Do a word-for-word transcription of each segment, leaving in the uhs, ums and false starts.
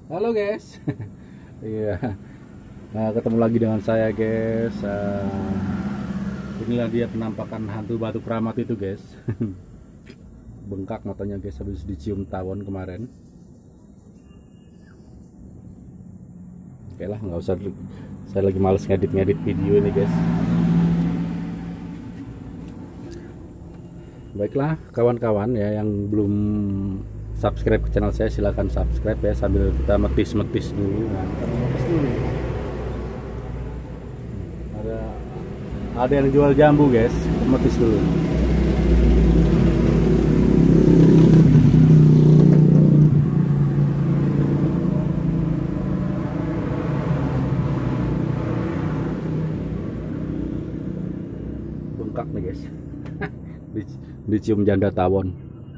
Halo guys. Iya. Nah, ketemu lagi dengan saya guys. Uh, inilah dia penampakan hantu batu keramat itu guys. Bengkak matanya guys habis dicium tawon kemarin. Oke lah, nggak usah. Saya lagi males ngedit-ngedit video ini guys. Baiklah kawan-kawan ya yang belum subscribe ke channel saya, silahkan subscribe ya sambil kita metis-metis dulu. Nah, metis dulu. Ada ada yang jual jambu guys, metis dulu. Bengkak nih guys. Dicium janda tawon.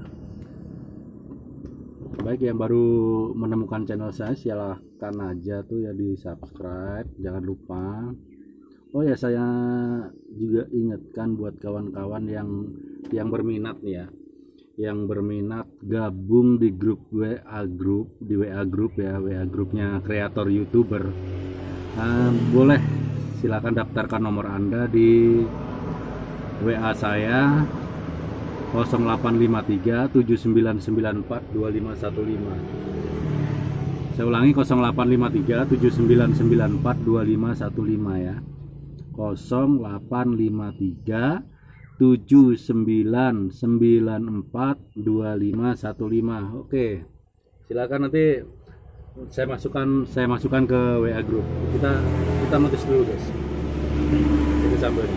Baik, yang baru menemukan channel saya silahkan aja tuh ya di subscribe, jangan lupa. Oh ya, saya juga ingatkan buat kawan-kawan yang yang berminat nih ya, yang berminat gabung di grup W A group, di W A group ya, W A grupnya kreator YouTuber. Nah, boleh silahkan daftarkan nomor Anda di W A saya nol delapan lima tiga tujuh sembilan sembilan empat dua lima satu lima. Saya ulangi, nol delapan lima tiga tujuh sembilan sembilan empat dua lima satu lima ya. nol delapan lima tiga tujuh sembilan sembilan empat dua lima satu lima. Oke. Silakan, nanti saya masukkan saya masukkan ke W A group. Kita kita notis dulu, guys. Ini sambalnya.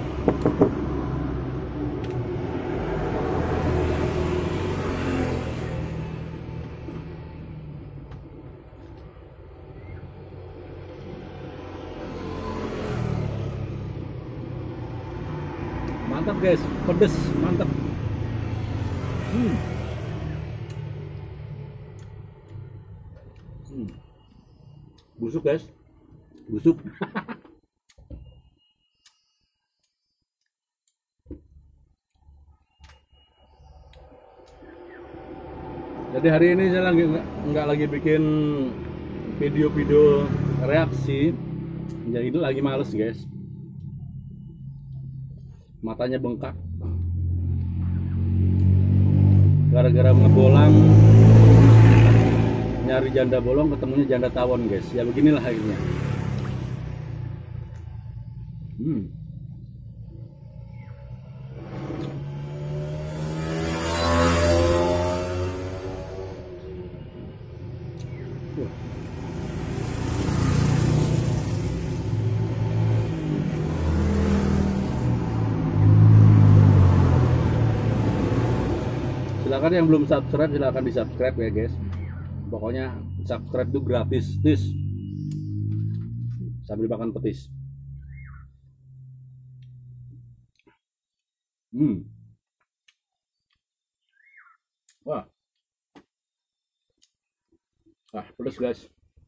Mantap guys, pedes, mantap. Hmm. Hmm. Busuk guys, busuk. Jadi hari ini saya lagi nggak lagi bikin video-video reaksi, jadi itu lagi males guys. Matanya bengkak gara-gara ngebolang, nyari janda bolong ketemunya janda tawon guys. Ya beginilah akhirnya. hmm. Silakan yang belum subscribe, silakan di subscribe ya guys. Pokoknya subscribe itu gratis, tis. Sambil makan petis. Hmm. Wah. Ah, pedas guys.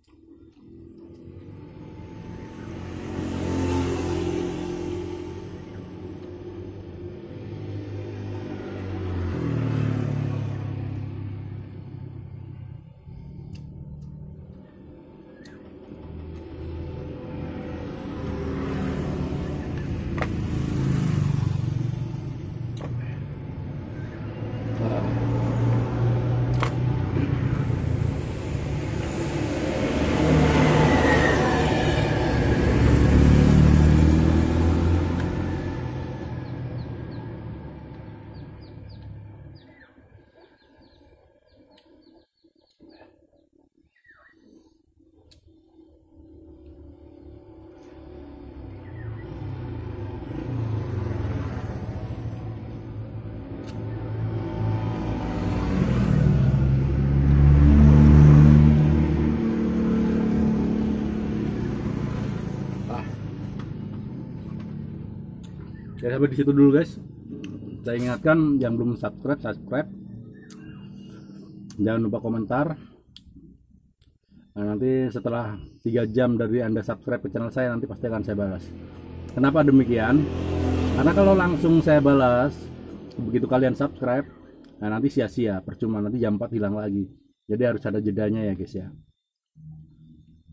Ya sampai di situ dulu guys. Saya ingatkan yang belum subscribe, subscribe. Jangan lupa komentar. Nah, nanti setelah tiga jam dari Anda subscribe ke channel saya, nanti pasti akan saya balas. Kenapa demikian? Karena kalau langsung saya balas begitu kalian subscribe, nah nanti sia-sia, percuma, nanti jam empat hilang lagi. Jadi harus ada jedanya ya guys ya.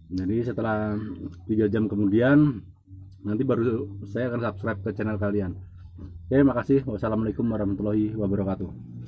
Jadi setelah tiga jam kemudian nanti baru saya akan subscribe ke channel kalian. Oke, makasih. Wassalamualaikum warahmatullahi wabarakatuh.